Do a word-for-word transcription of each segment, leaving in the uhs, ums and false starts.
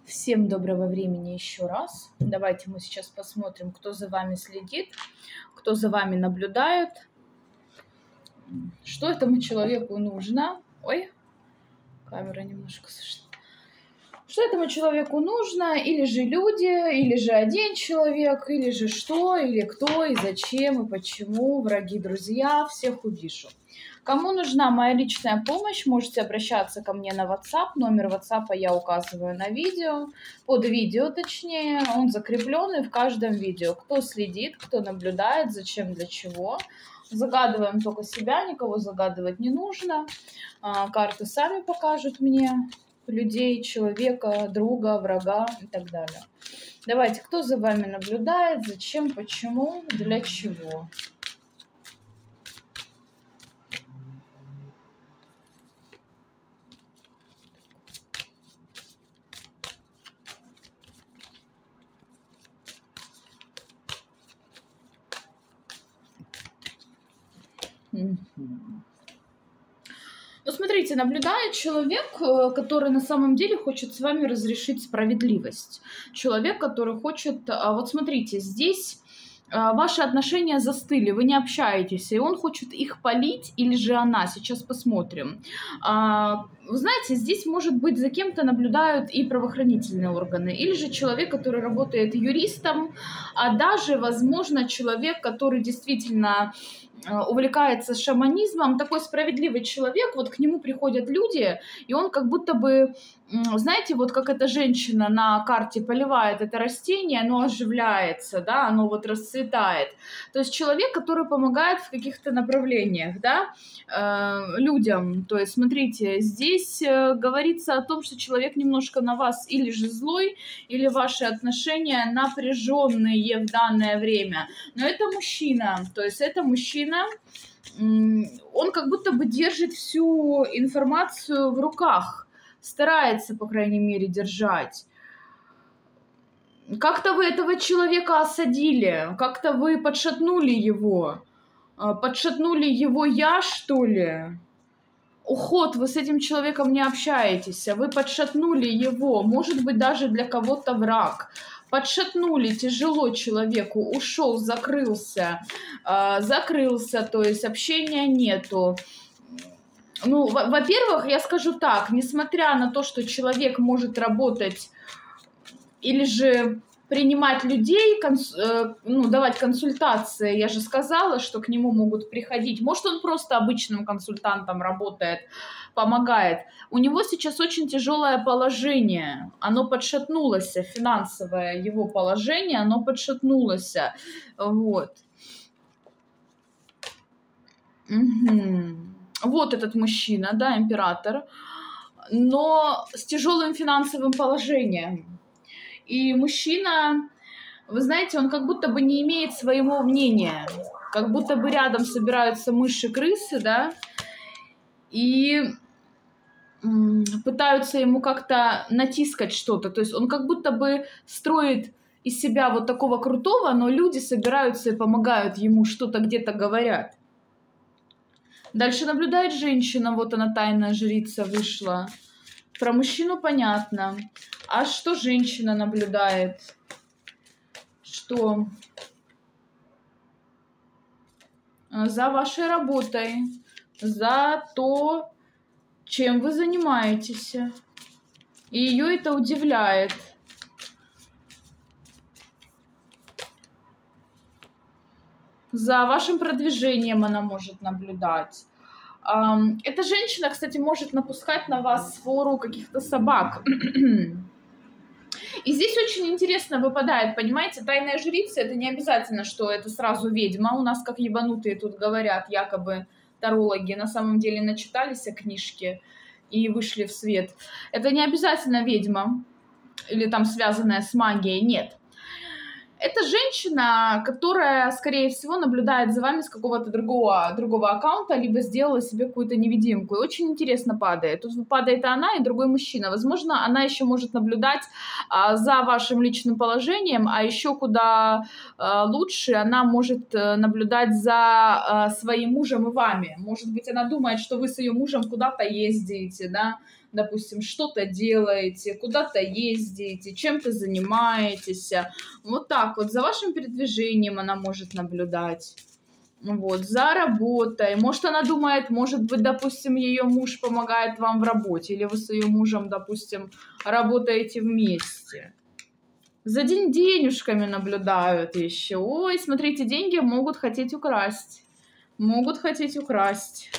Всем доброго времени еще раз. Давайте мы сейчас посмотрим, кто за вами следит, кто за вами наблюдает, что этому человеку нужно. Ой, камера немножко сошла. Что этому человеку нужно, или же люди, или же один человек, или же что, или кто, и зачем, и почему, враги, друзья, всех увижу. Кому нужна моя личная помощь, можете обращаться ко мне на WhatsApp. Номер WhatsApp я указываю на видео, под видео точнее, он закрепленный в каждом видео. Кто следит, кто наблюдает, зачем, для чего. Загадываем только себя, никого загадывать не нужно. Карты сами покажут мне людей, человека, друга, врага и так далее. Давайте, кто за вами наблюдает, зачем, почему, для чего. Ну, смотрите, наблюдает человек, который на самом деле хочет с вами разрешить справедливость. Человек, который хочет... Вот смотрите, здесь ваши отношения застыли, вы не общаетесь, и он хочет их полить, или же она. Сейчас посмотрим. Вы знаете, здесь, может быть, за кем-то наблюдают и правоохранительные органы, или же человек, который работает юристом, а даже, возможно, человек, который действительно увлекается шаманизмом, такой справедливый человек, вот к нему приходят люди, и он как будто бы, знаете, вот как эта женщина на карте поливает это растение, оно оживляется, да, оно вот расцветает. То есть человек, который помогает в каких-то направлениях, да, э, людям. То есть, смотрите, здесь э, говорится о том, что человек немножко на вас или же злой, или ваши отношения напряженные в данное время. Но это мужчина, то есть это мужчина, он как будто бы держит всю информацию в руках, старается, по крайней мере, держать. Как-то вы этого человека осадили, как-то вы подшатнули его, подшатнули его я, что ли? Уход, вы с этим человеком не общаетесь, а вы подшатнули его, может быть, даже для кого-то враг. Подшатнули, тяжело человеку, ушел, закрылся, э, закрылся, то есть общения нету. Ну, во-первых, я скажу так, несмотря на то, что человек может работать или же принимать людей, конс, э, ну, давать консультации, я же сказала, что к нему могут приходить. Может, он просто обычным консультантом работает, помогает. У него сейчас очень тяжелое положение, оно подшатнулось, финансовое его положение, оно подшатнулось. Вот. Угу. Вот этот мужчина, да, император, но с тяжелым финансовым положением. И мужчина, вы знаете, он как будто бы не имеет своего мнения, как будто бы рядом собираются мыши, крысы, да, и пытаются ему как-то натискать что-то. То есть он как будто бы строит из себя вот такого крутого, но люди собираются и помогают ему, что-то где-то говорят. Дальше наблюдает женщина, вот она, тайная жрица, вышла. Про мужчину понятно. А что женщина наблюдает? Что? За вашей работой, за то, чем вы занимаетесь. И ее это удивляет. За вашим продвижением она может наблюдать. Эта женщина, кстати, может напускать на вас свору каких-то собак. И здесь очень интересно выпадает, понимаете, тайная жрица, это не обязательно, что это сразу ведьма. У нас как ебанутые тут говорят, якобы тарологи, на самом деле начитались о книжке и вышли в свет. Это не обязательно ведьма или там связанная с магией, нет. Это женщина, которая, скорее всего, наблюдает за вами с какого-то другого, другого аккаунта, либо сделала себе какую-то невидимку. И очень интересно падает. Тут падает она и другой мужчина. Возможно, она еще может наблюдать а, за вашим личным положением, а еще куда а, лучше она может а, наблюдать за а, своим мужем и вами. Может быть, она думает, что вы с ее мужем куда-то ездите, да, допустим, что-то делаете, куда-то ездите, чем-то занимаетесь. Вот так вот за вашим передвижением она может наблюдать. Вот, за работой. Может, она думает, может быть, допустим, ее муж помогает вам в работе, или вы с ее мужем, допустим, работаете вместе. За день денежками наблюдают еще. Ой, смотрите, деньги могут хотеть украсть. Могут хотеть украсть.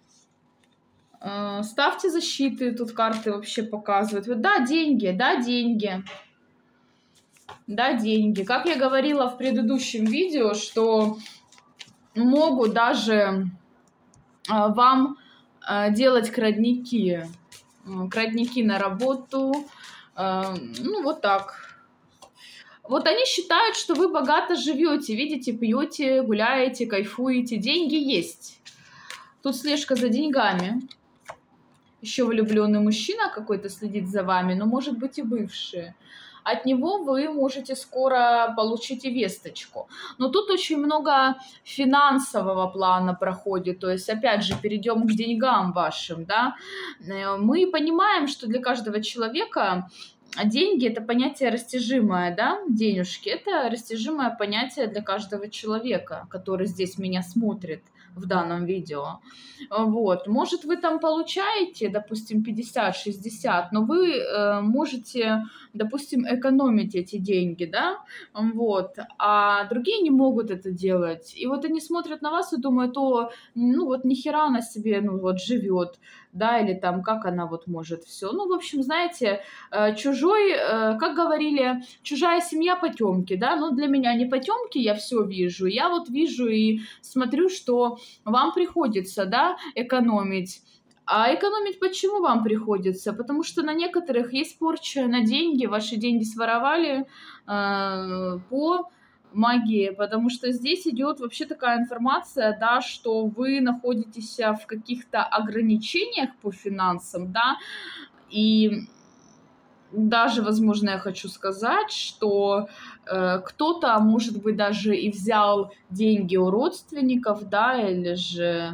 Ставьте защиты, тут карты вообще показывают. Да, деньги, да, деньги. Да, деньги. Как я говорила в предыдущем видео, что могут даже вам делать крадники. Крадники на работу. Ну, вот так. Вот они считают, что вы богато живете. Видите, пьете, гуляете, кайфуете. Деньги есть. Тут слежка за деньгами. Еще влюбленный мужчина какой-то следит за вами, но может быть и бывший. От него вы можете скоро получить и весточку. Но тут очень много финансового плана проходит. То есть, опять же, перейдем к деньгам вашим. Да? Мы понимаем, что для каждого человека деньги – это понятие растяжимое. Да? Денежки – это растяжимое понятие для каждого человека, который здесь меня смотрит в данном видео. Вот. Может, вы там получаете, допустим, пятьдесят-шестьдесят, но вы э, можете, допустим, экономить эти деньги, да, вот, а другие не могут это делать. И вот они смотрят на вас и думают, о, ну вот нихера она себе, ну вот живет, да, или там, как она вот может все. Ну, в общем, знаете, э, чужой, э, как говорили, чужая семья потемки, да, но для меня не потемки, я все вижу, я вот вижу и смотрю, что вам приходится, да, экономить. А экономить почему вам приходится? Потому что на некоторых есть порча на деньги, ваши деньги своровали э, по магии, потому что здесь идет вообще такая информация, да, что вы находитесь в каких-то ограничениях по финансам, да, и даже, возможно, я хочу сказать, что э, кто-то, может быть, даже и взял деньги у родственников, да, или же,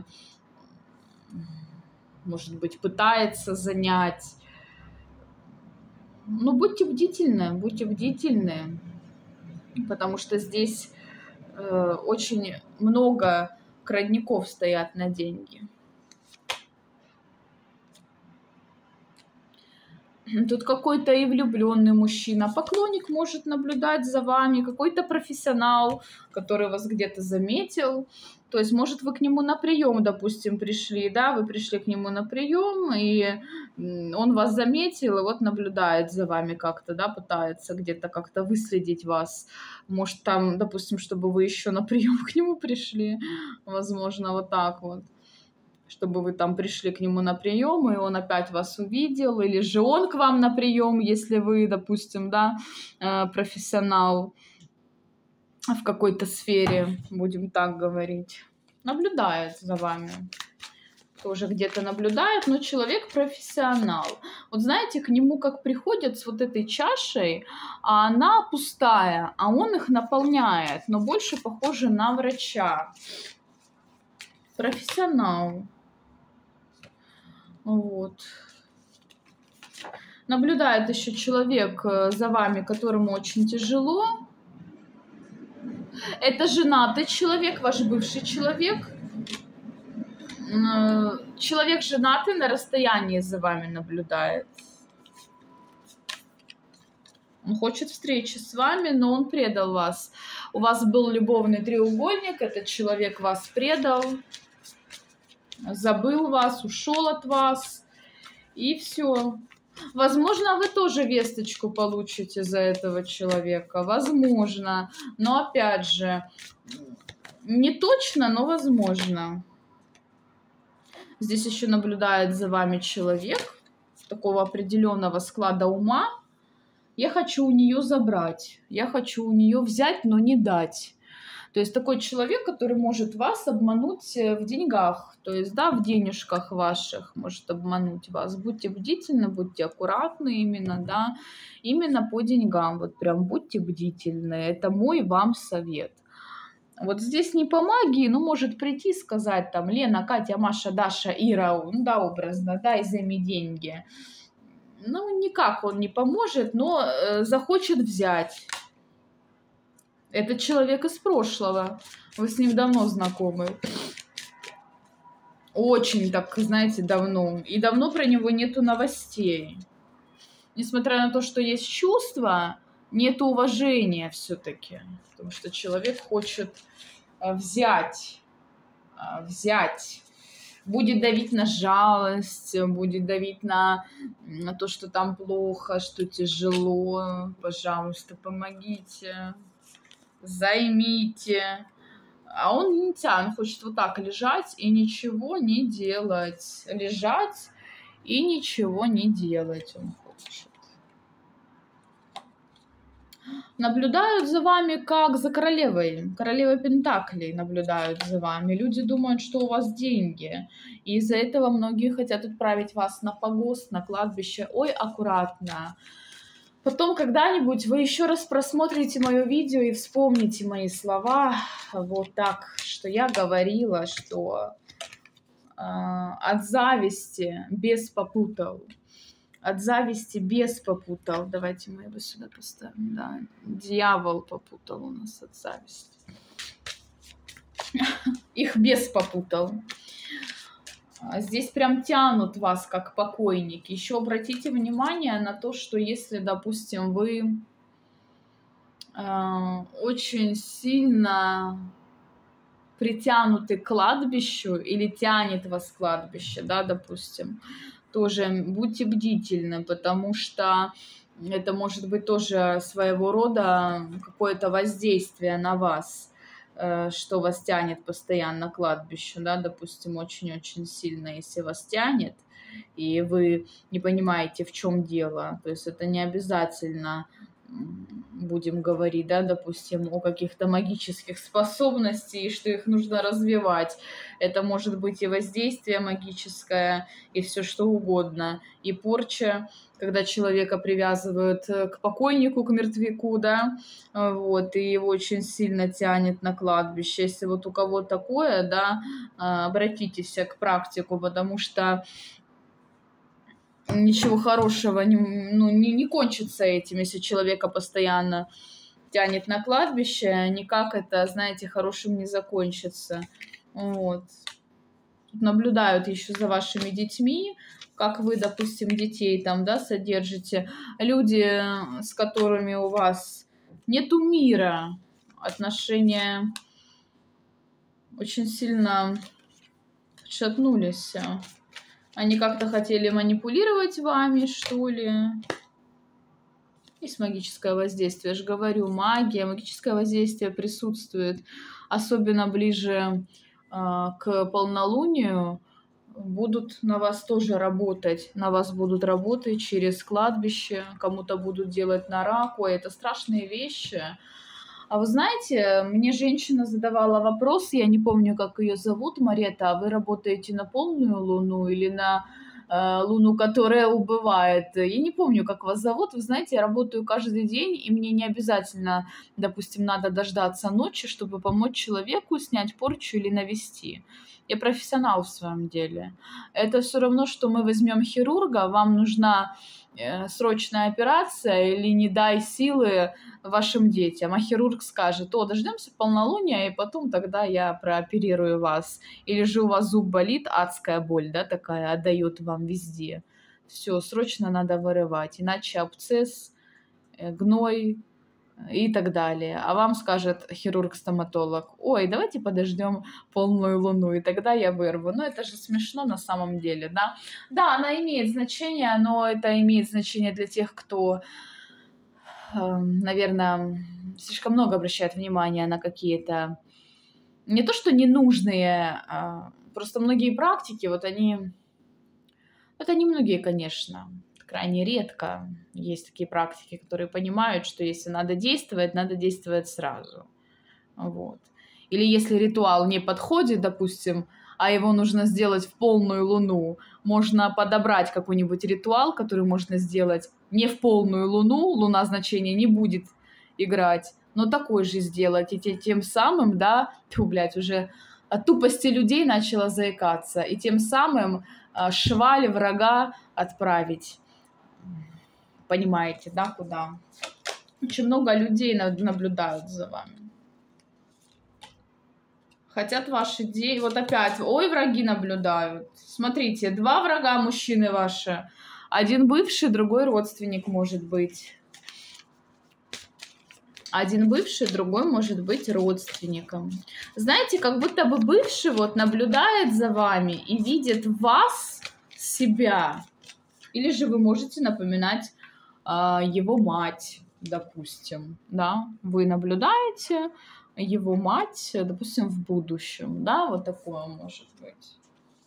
может быть, пытается занять. Ну, будьте бдительны, будьте бдительны, потому что здесь э, очень много крадников стоят на деньги. Тут какой-то и влюбленный мужчина, поклонник может наблюдать за вами, какой-то профессионал, который вас где-то заметил. То есть, может, вы к нему на прием, допустим, пришли, да, вы пришли к нему на прием, и он вас заметил, и вот наблюдает за вами как-то, да, пытается где-то как-то выследить вас. Может, там, допустим, чтобы вы еще на прием к нему пришли, возможно, вот так вот. Чтобы вы там пришли к нему на прием, и он опять вас увидел, или же он к вам на прием, если вы, допустим, да, профессионал в какой-то сфере, будем так говорить, наблюдает за вами. Тоже где-то наблюдает, но человек профессионал. Вот знаете, к нему как приходят с вот этой чашей, а она пустая, а он их наполняет, но больше похоже на врача. Профессионал. Вот. Наблюдает еще человек за вами, которому очень тяжело. Это женатый человек, ваш бывший человек. Человек женатый на расстоянии за вами наблюдает. Он хочет встречи с вами, но он предал вас. У вас был любовный треугольник, этот человек вас предал. Забыл вас, ушел от вас, и все. Возможно, вы тоже весточку получите за этого человека, возможно, но опять же, не точно, но возможно. Здесь еще наблюдает за вами человек такого определенного склада ума. Я хочу у нее забрать, я хочу у нее взять, но не дать. То есть такой человек, который может вас обмануть в деньгах, то есть, да, в денежках ваших может обмануть вас. Будьте бдительны, будьте аккуратны именно, да, именно по деньгам. Вот прям будьте бдительны. Это мой вам совет. Вот здесь не по магии, но может прийти и сказать там: Лена, Катя, Маша, Даша, Ира, ну да, образно, дай займи деньги. Ну, никак он не поможет, но э, захочет взять. Это человек из прошлого. Вы с ним давно знакомы. Очень так, знаете, давно. И давно про него нету новостей. Несмотря на то, что есть чувства, нет уважения все-таки. Потому что человек хочет взять. Взять. Будет давить на жалость, будет давить на, на то, что там плохо, что тяжело. Пожалуйста, помогите. Займите. А он не тянет, он хочет вот так лежать и ничего не делать. Лежать и ничего не делать он хочет. Наблюдают за вами как за королевой. Королева Пентаклей наблюдают за вами. Люди думают, что у вас деньги. И из-за этого многие хотят отправить вас на погост, на кладбище. Ой, аккуратно. Потом когда-нибудь вы еще раз просмотрите мое видео и вспомните мои слова. Вот так, что я говорила, что э, от зависти без попутал. От зависти без попутал. Давайте мы его сюда поставим. Да. Дьявол попутал у нас от зависти. Их без попутал. Здесь прям тянут вас как покойник. Еще обратите внимание на то, что если, допустим, вы э, очень сильно притянуты к кладбищу или тянет вас кладбище, да, допустим, тоже будьте бдительны, потому что это может быть тоже своего рода какое-то воздействие на вас, что вас тянет постоянно к кладбищу, да, допустим, очень-очень сильно, если вас тянет, и вы не понимаете, в чем дело, то есть это не обязательно, будем говорить, да, допустим, о каких-то магических способностях, что их нужно развивать. Это может быть и воздействие магическое, и все что угодно, и порча, когда человека привязывают к покойнику, к мертвяку, да, вот, и его очень сильно тянет на кладбище. Если вот у кого такое, да, обратитесь к практику, потому что ничего хорошего не, ну, не, не кончится этим, если человека постоянно тянет на кладбище, никак это, знаете, хорошим не закончится. Вот. Тут наблюдают еще за вашими детьми, как вы, допустим, детей там, да, содержите. Люди, с которыми у вас нету мира, отношения очень сильно шатнулись. Они как-то хотели манипулировать вами, что ли? Есть магическое воздействие, я же говорю, магия, магическое воздействие присутствует, особенно ближе э, к полнолунию. Будут на вас тоже работать, на вас будут работать через кладбище, кому-то будут делать на раку, это страшные вещи. А вы знаете, мне женщина задавала вопрос, я не помню, как ее зовут, Марета, а вы работаете на полную луну или на э, луну, которая убывает? Я не помню, как вас зовут, вы знаете, я работаю каждый день, и мне не обязательно, допустим, надо дождаться ночи, чтобы помочь человеку снять порчу или навести. Я профессионал в своем деле. Это все равно, что мы возьмем хирурга, вам нужна э, срочная операция или не дай силы вашим детям, а хирург скажет: о, дождемся полнолуния, и потом тогда я прооперирую вас. Или же у вас зуб болит, адская боль, да, такая, отдает вам везде. Все, срочно надо вырывать, иначе абсцесс, гной и так далее. А вам скажет хирург-стоматолог: ой, давайте подождем полную луну, и тогда я вырву. Ну, это же смешно на самом деле, да? Да, она имеет значение, но это имеет значение для тех, кто, наверное, слишком много обращает внимания на какие-то, не то что ненужные, а просто многие практики, вот они, это не многие, конечно, крайне редко есть такие практики, которые понимают, что если надо действовать, надо действовать сразу. Вот. Или если ритуал не подходит, допустим, а его нужно сделать в полную луну, можно подобрать какой-нибудь ритуал, который можно сделать не в полную луну, луна значения не будет играть, но такой же сделать. И тем самым, да, тьфу, блядь, уже от тупости людей начала заикаться. И тем самым шваль врага отправить. Понимаете, да, куда? Очень много людей наблюдают за вами. Хотят ваши деньги. Вот опять, ой, враги наблюдают. Смотрите, два врага мужчины ваши. Один бывший, другой родственник может быть. Один бывший, другой может быть родственником. Знаете, как будто бы бывший вот наблюдает за вами и видит вас, себя. Или же вы можете напоминать а, его мать, допустим, да. Вы наблюдаете его мать, допустим, в будущем, да, вот такое может быть.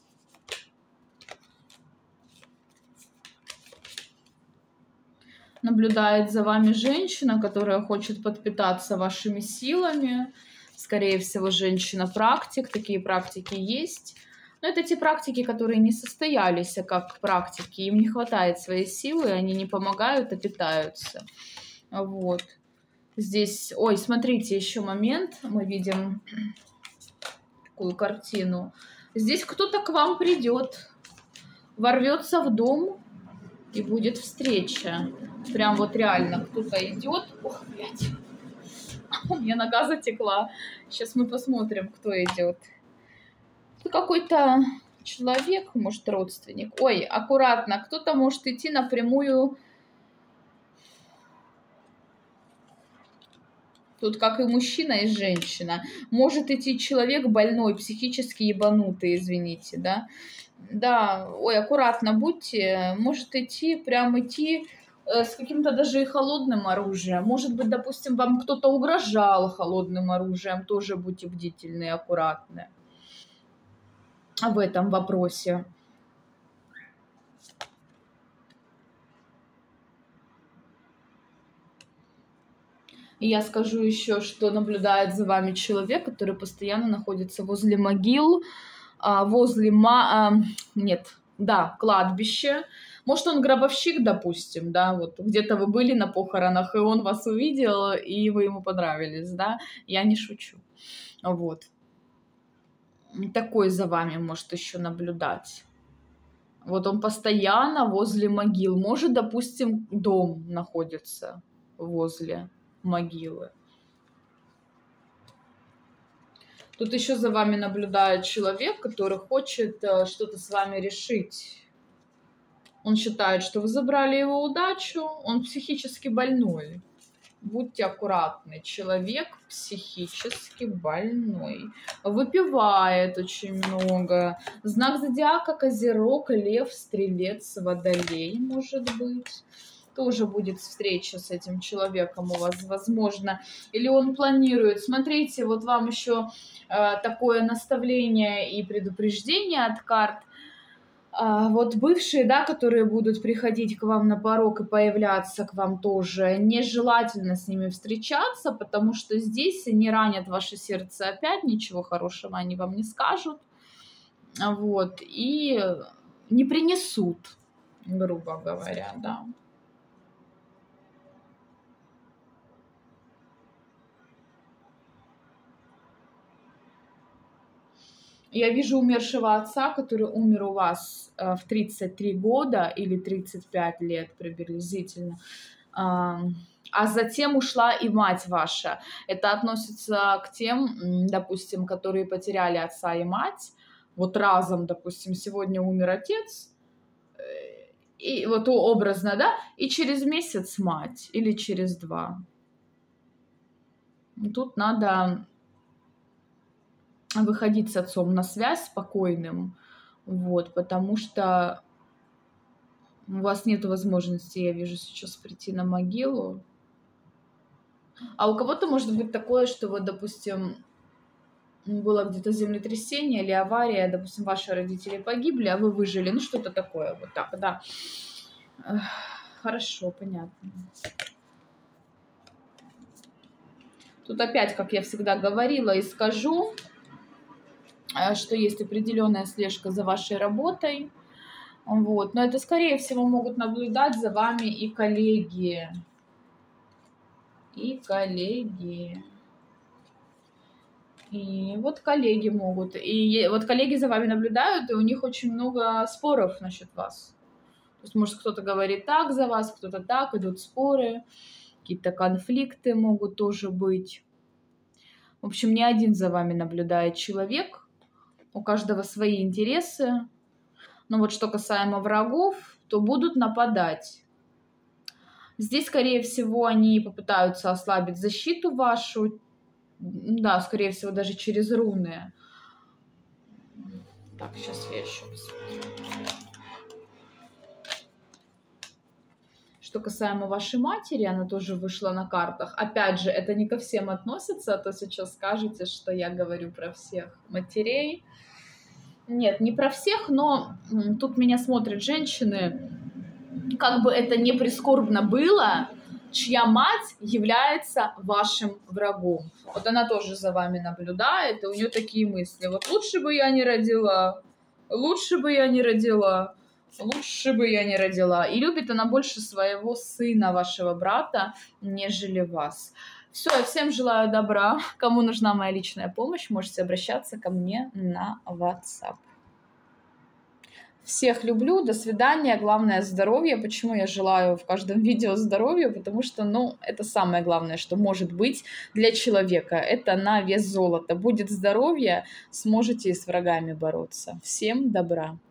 Наблюдает за вами женщина, которая хочет подпитаться вашими силами. Скорее всего, женщина-практик. Такие практики есть. Но это те практики, которые не состоялись, а как практики. Им не хватает своей силы, они не помогают, а питаются. Вот. Здесь, ой, смотрите, еще момент. Мы видим такую картину. Здесь кто-то к вам придет, ворвется в дом, и будет встреча. Прям вот реально кто-то идет. Ох, блядь. У меня нога затекла. Сейчас мы посмотрим, кто идет. Это какой-то человек, может, родственник. Ой, аккуратно. Кто-то может идти напрямую. Тут как и мужчина, и женщина. Может идти человек больной, психически ебанутый, извините, да. Да, ой, аккуратно будьте. Может идти, прям идти э, с каким-то даже и холодным оружием. Может быть, допустим, вам кто-то угрожал холодным оружием. Тоже будьте бдительны и аккуратны в этом вопросе. И я скажу еще, что наблюдает за вами человек, который постоянно находится возле могил, возле, ма... нет, да, кладбище. Может, он гробовщик, допустим, да, вот где-то вы были на похоронах, и он вас увидел, и вы ему понравились, да, я не шучу, вот. Такой за вами может еще наблюдать. Вот он постоянно возле могил. Может, допустим, дом находится возле могилы. Тут еще за вами наблюдает человек, который хочет э, что-то с вами решить. Он считает, что вы забрали его удачу, он психически больной. Будьте аккуратны. Человек психически больной. Выпивает очень много. Знак зодиака Козерог, Лев, Стрелец, Водолей, может быть. Тоже будет встреча с этим человеком у вас, возможно. Или он планирует. Смотрите, вот вам еще э, такое наставление и предупреждение от карт. Э, вот бывшие, да, которые будут приходить к вам на порог и появляться к вам тоже, нежелательно с ними встречаться, потому что здесь они ранят ваше сердце опять, ничего хорошего они вам не скажут. Вот. И не принесут, грубо говоря, да. Я вижу умершего отца, который умер у вас э, в тридцать три года или тридцать пять лет приблизительно. А, а затем ушла и мать ваша. Это относится к тем, допустим, которые потеряли отца и мать. Вот разом, допустим, сегодня умер отец, и вот образно, да, и через месяц мать или через два. Тут надо выходить с отцом на связь спокойным, вот, потому что у вас нет возможности, я вижу, сейчас прийти на могилу. А у кого-то может быть такое, что вот, допустим, было где-то землетрясение или авария, допустим, ваши родители погибли, а вы выжили, ну что-то такое, вот так, да. Хорошо, понятно. Тут опять, как я всегда говорила и скажу, что есть определенная слежка за вашей работой, вот, но это, скорее всего, могут наблюдать за вами и коллеги, и коллеги. И вот коллеги могут. И вот коллеги за вами наблюдают, и у них очень много споров насчет вас. То есть, может, кто-то говорит так за вас, кто-то так, идут споры, какие-то конфликты могут тоже быть. В общем, не один за вами наблюдает человек, у каждого свои интересы. Но вот что касаемо врагов, то будут нападать. Здесь, скорее всего, они попытаются ослабить защиту вашу. Да, скорее всего, даже через руны. Так, сейчас я еще посмотрю. Что касаемо вашей матери, она тоже вышла на картах. Опять же, это не ко всем относится, а то сейчас скажете, что я говорю про всех матерей. Нет, не про всех, но тут меня смотрят женщины, как бы это ни прискорбно было, чья мать является вашим врагом. Вот она тоже за вами наблюдает, и у нее такие мысли. Вот лучше бы я не родила, лучше бы я не родила, лучше бы я не родила. И любит она больше своего сына, вашего брата, нежели вас. Все, я всем желаю добра. Кому нужна моя личная помощь, можете обращаться ко мне на WhatsApp. Всех люблю, до свидания, главное здоровье. Почему я желаю в каждом видео здоровья? Потому что, ну, это самое главное, что может быть для человека. Это на вес золота. Будет здоровье, сможете и с врагами бороться. Всем добра.